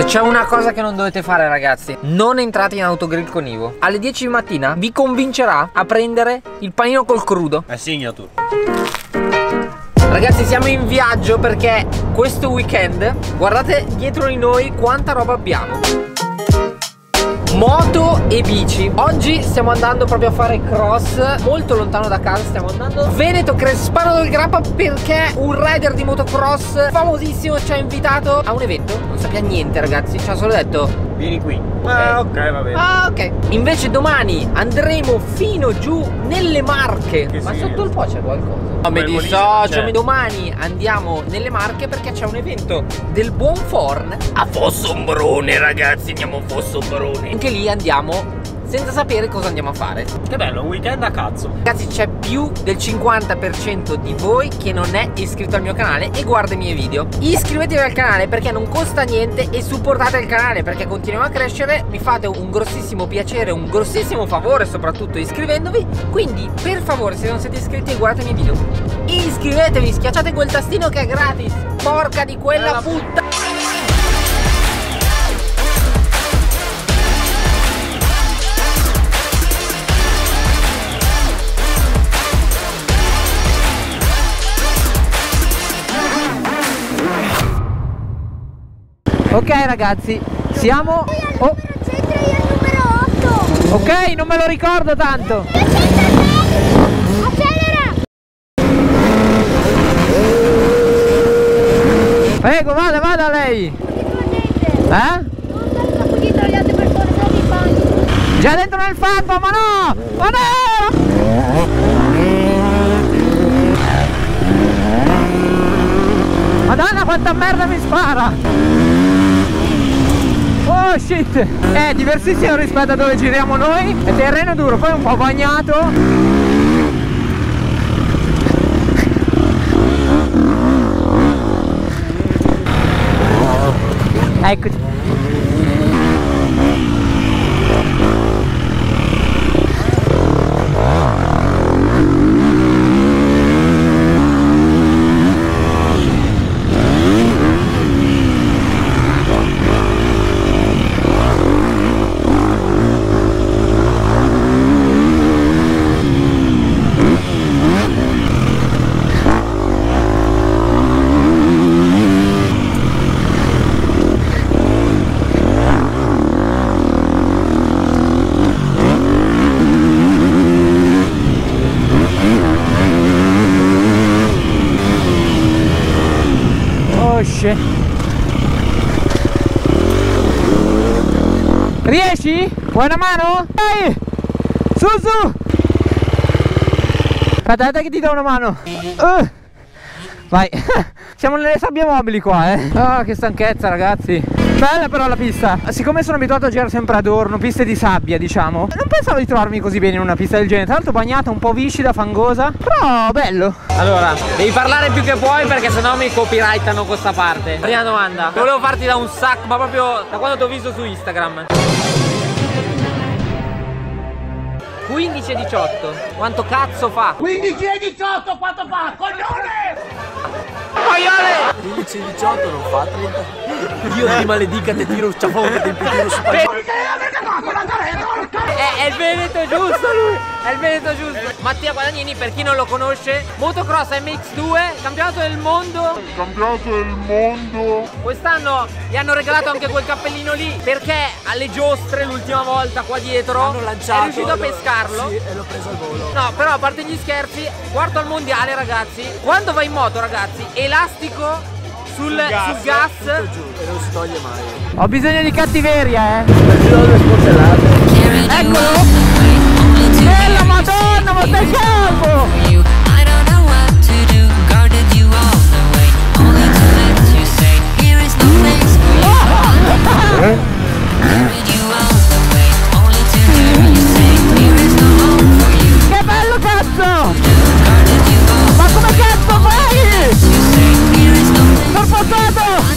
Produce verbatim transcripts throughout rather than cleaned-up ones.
c'è una cosa che non dovete fare, ragazzi: non entrate in autogrill con Ivo. Alle dieci di mattina vi convincerà a prendere il panino col crudo. È signature. Ragazzi, siamo in viaggio perché questo weekend, guardate dietro di noi quanta roba abbiamo: moto e bici. Oggi stiamo andando proprio a fare cross molto lontano da casa. Stiamo andando Veneto Crespano del Grappa perché un rider di motocross famosissimo ci ha invitato a un evento. Non sapeva niente, ragazzi, ci ha solo detto vieni qui. Okay. Ah, ok, va bene. Ah, ok. Invece domani andremo fino giù nelle Marche. Che Ma sì, sotto il po' c'è qualcosa? No, mi Quel dissocio. c'è. Domani andiamo nelle Marche perché c'è un evento del buon Forn a Fossombrone, ragazzi. Andiamo a Fossombrone. Anche lì andiamo senza sapere cosa andiamo a fare. Che bello, un weekend a cazzo. Ragazzi, c'è più del cinquanta per cento di voi che non è iscritto al mio canale e guarda i miei video. Iscrivetevi al canale perché non costa niente e supportate il canale perché continuiamo a crescere. Mi fate un grossissimo piacere, un grossissimo favore soprattutto iscrivendovi. Quindi per favore, se non siete iscritti, guardate i miei video. Iscrivetevi, schiacciate quel tastino che è gratis. Porca di quella puttana. Ok ragazzi, siamo... Oh. C'entra io il numero otto. Ok, non me lo ricordo tanto. Accelera! Prego, vada, vada lei. Eh? Non pochi tra le altre persone, sono i bagni. Già dentro nel fango, ma no! Ma no! Madonna, quanta merda mi spara! Oh shit! È diversissimo rispetto a dove giriamo noi. È terreno duro, poi un po' bagnato. Eccoci. Riesci? Vuoi una mano? Dai! Su su! Aspetta che ti do una mano. uh. Vai. Siamo nelle sabbie mobili qua, eh. Ah, che stanchezza, ragazzi. Bella però la pista. Siccome sono abituato a girare sempre adorno, piste di sabbia, diciamo, non pensavo di trovarmi così bene in una pista del genere. Tra l'altro bagnata, un po' viscida, fangosa, però bello. Allora, devi parlare più che puoi perché sennò mi copyrightano questa parte. Prima domanda. Volevo farti da un sacco, ma proprio da quando ti ho visto su Instagram. quindici e diciotto. Quanto cazzo fa? quindici e diciotto quanto fa? Coglione! Coglione! quindici e diciotto non fa trenta. Dio ti maledica, te tiro un ciafone che ti impedisco su È, è il Veneto giusto lui! È il Veneto giusto! Mattia Guadagnini, per chi non lo conosce, motocross M X due, campionato del mondo. Campionato del mondo. Quest'anno gli hanno regalato anche quel cappellino lì perché alle giostre l'ultima volta qua dietro hanno lanciato, è riuscito a pescarlo. Sì, e l'ho preso al volo. No, però a parte gli scherzi, quarto al mondiale, ragazzi. Quando vai in moto, ragazzi, elastico sul, sul gas, sul gas. Tutto giù e non si toglie mai. Ho bisogno di cattiveria, eh. Eccolo! Bella Madonna, ma stai calmo! Che bello cazzo! Ma come cazzo vai? Sorpassato!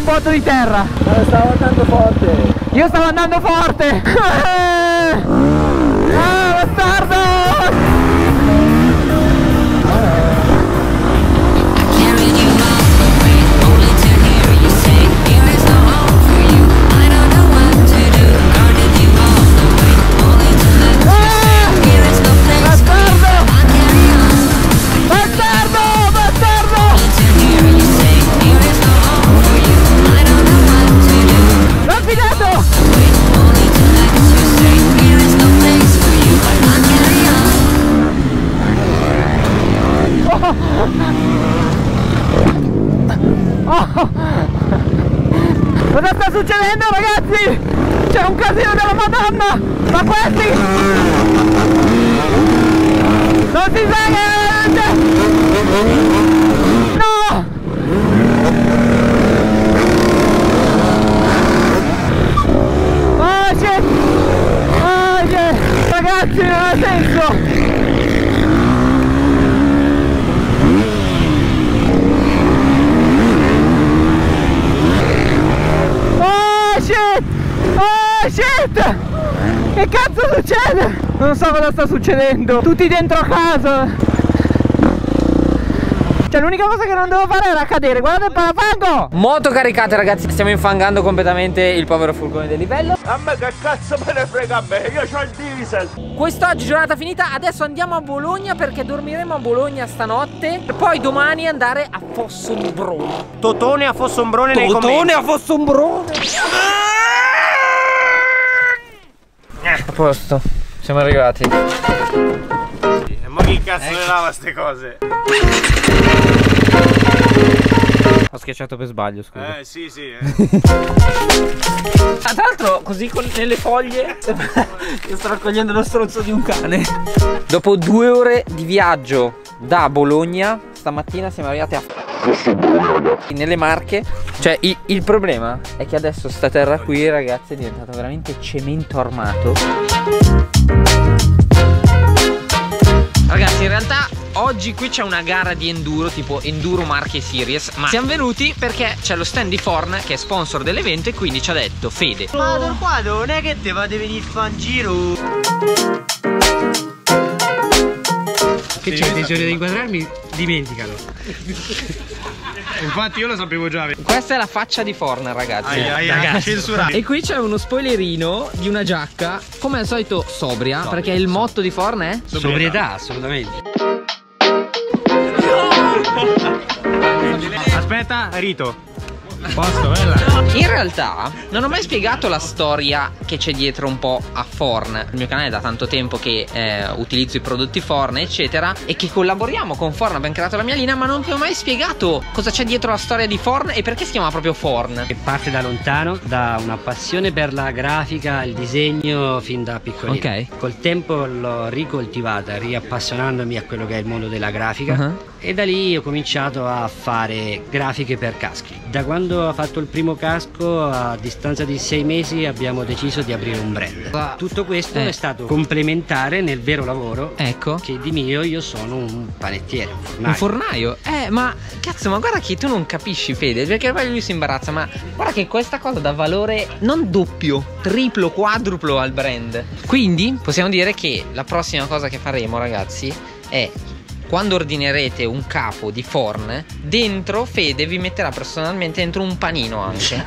botto di terra. Ma stavo andando forte. Io stavo andando forte. Ah, bastardo! Cosa sta succedendo, ragazzi? C'è un casino della Madonna! Ma questi non si sa che... No! Oh shit! Oh shit! Ragazzi, non ha senso! Oh shit! Che cazzo succede? Non so cosa sta succedendo. Tutti dentro casa. Cioè l'unica cosa che non devo fare era cadere. Guardate il parafango. Moto caricate, ragazzi. Stiamo infangando completamente il povero furgone del livello. A me che cazzo me ne frega a me? Io c'ho il diesel. Quest'oggi giornata finita. Adesso andiamo a Bologna perché dormiremo a Bologna stanotte. Per poi domani andare a Fossombrone. Totone a Fossombrone nei commenti. Totone a Fossombrone. A posto, siamo arrivati. E mo chi cazzo le lava ste cose? Ho schiacciato per sbaglio, scusa. Eh sì sì eh. Ah, tra l'altro così con, nelle foglie io sto raccogliendo lo stronzo di un cane. Dopo due ore di viaggio da Bologna, stamattina siamo arrivati a nelle Marche. Cioè il, il problema è che adesso sta terra qui, ragazzi, è diventata veramente cemento armato. Ragazzi, in realtà oggi qui c'è una gara di enduro, tipo Enduro Marche Series. Ma siamo venuti perché c'è lo stand di Forn che è sponsor dell'evento e quindi ci ha detto: Fede, ma qua non è che te va a venire a fare un giro. Che c'è intenzione di inquadrarmi? Dimenticalo. Infatti io lo sapevo già. questa è la faccia di Forn, ragazzi. Ai, ai, ai, censurato. E qui c'è uno spoilerino di una giacca, come al solito sobria, sobria, perché il motto di Forn è sobrietà, assolutamente. Aspetta, Rito. Posto, bella. In realtà non ho mai spiegato la storia che c'è dietro un po' a Forn. Il mio canale è da tanto tempo che eh, utilizzo i prodotti Forn eccetera, e che collaboriamo con Forn, abbiamo creato la mia linea, ma non vi ho mai spiegato cosa c'è dietro la storia di Forn e perché si chiama proprio Forn. Che parte da lontano, da una passione per la grafica, il disegno fin da piccolino. Ok. Col tempo l'ho ricoltivata, riappassionandomi a quello che è il mondo della grafica. Uh-huh. E da lì ho cominciato a fare grafiche per caschi. Da quando ho fatto il primo casco, a distanza di sei mesi abbiamo deciso di aprire un brand. Tutto questo eh. è stato complementare nel vero lavoro. Ecco. Che di mio io sono un panettiere, un fornaio. Un fornaio? Eh, ma cazzo, ma guarda che tu non capisci, Fede, perché poi lui si imbarazza, ma guarda che questa cosa dà valore non doppio, triplo, quadruplo al brand. Quindi possiamo dire che la prossima cosa che faremo, ragazzi, è quando ordinerete un capo di Forn, dentro Fede vi metterà personalmente dentro un panino anche.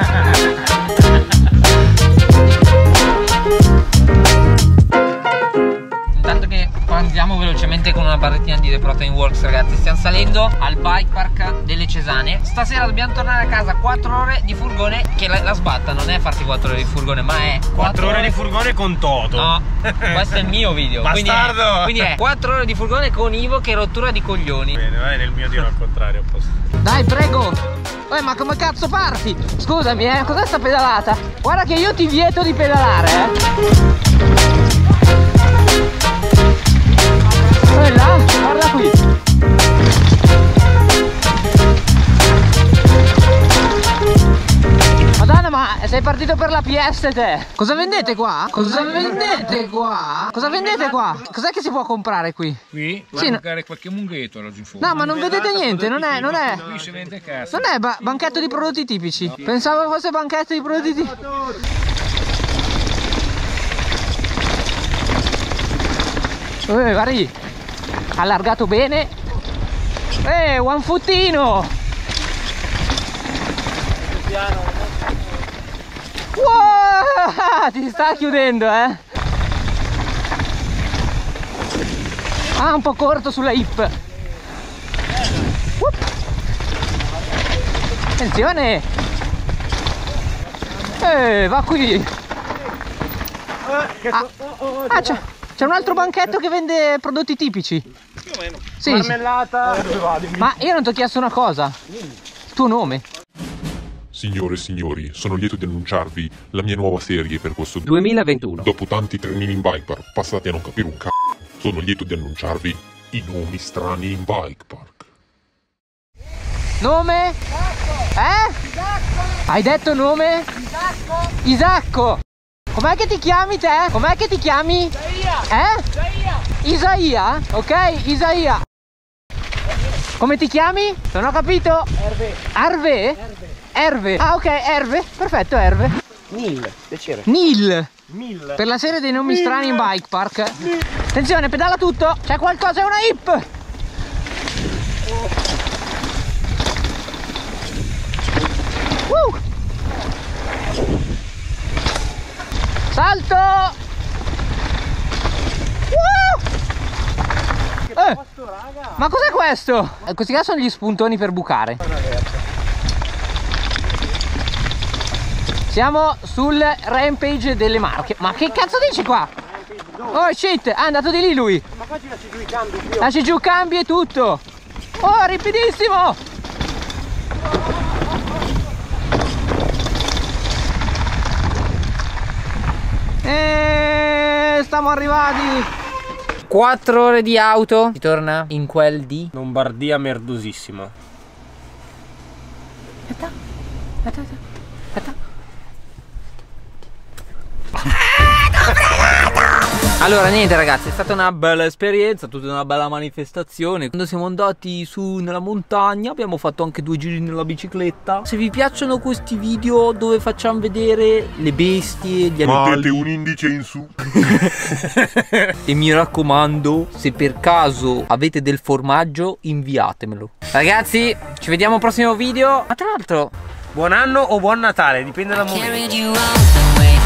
Intanto che andiamo velocemente con una barrettina di The Protein Works, ragazzi, stiamo salendo al bike park delle Cesane. Stasera dobbiamo tornare a casa, quattro ore di furgone, che la, la sbatta non è farti quattro ore di furgone, ma è quattro ore di furgone con Toto. No, questo è il mio video. Bastardo. Quindi è, quindi è quattro ore di furgone con Ivo che rottura di coglioni. Bene, vai, nel mio tiro al contrario, a posto. Dai, prego. Eh, ma come cazzo parti? Scusami, eh, cos'è sta pedalata? Guarda che io ti vieto di pedalare, eh. Quella? Guarda qui. Madonna, ma Ma sei partito per la P S te? Cosa vendete qua? Cosa vendete qua? Cosa vendete qua? Cos'è che si può comprare qui? Qui? Sì, no. Magari qualche munghetto laggiù in fondo. No, ma non vedete niente, non è, non è. Qui si vende cazzo. Non è ba banchetto di prodotti tipici. Pensavo fosse banchetto di prodotti tipici. Eh, guardi. Allargato bene. Eh, one footino. Wow, ti sta chiudendo, eh. Ah, un po' corto sulla hip. Uh. Attenzione. Eh, va qui. Ah, ah c'è un altro banchetto che vende prodotti tipici. Più o meno. Sì, Marmellata. sì. Ma io non ti ho chiesto una cosa. Il tuo nome? Signore e signori, sono lieto di annunciarvi la mia nuova serie per questo duemilaventuno. Dopo tanti trenini in bike park, passati a non capire un c***o, sono lieto di annunciarvi i nomi strani in bike park. Nome? Eh? Hai detto nome? Isacco. Isacco. Com'è che ti chiami te? Com'è che ti chiami? Isaia. Eh? Isaia. Isaia? Ok, Isaia. Come ti chiami? Non ho capito. Erve. Arve? Erve. Erve. Ah, ok, Erve. Perfetto, Erve. Nil, piacere. Nil. Mil. Per la serie dei nomi Mil. strani in bike park. Mil. Attenzione, pedala tutto. C'è qualcosa, è una hip. Oh. Uh. Salto. Uh. Eh. Ma cos'è questo? Questi qua sono gli spuntoni per bucare. Siamo sul rampage delle Marche. Ma che cazzo dici qua? Oh shit, è andato di lì lui. Ma qua ci lasci giù i cambi più. Lasci giù cambi e tutto. Oh, ripidissimo. E stiamo arrivati. Quattro ore di auto. Si torna in quel di Lombardia merdosissima. Aspetta, aspetta, aspetta. Allora niente ragazzi, è stata una bella esperienza, tutta una bella manifestazione. Quando siamo andati su nella montagna abbiamo fatto anche due giri nella bicicletta. Se vi piacciono questi video dove facciamo vedere le bestie, gli animali, mettete un indice in su. e mi raccomando, se per caso avete del formaggio inviatemelo. Ragazzi, ci vediamo al prossimo video. Ma tra l'altro, Buon anno o buon Natale, dipende dal momento.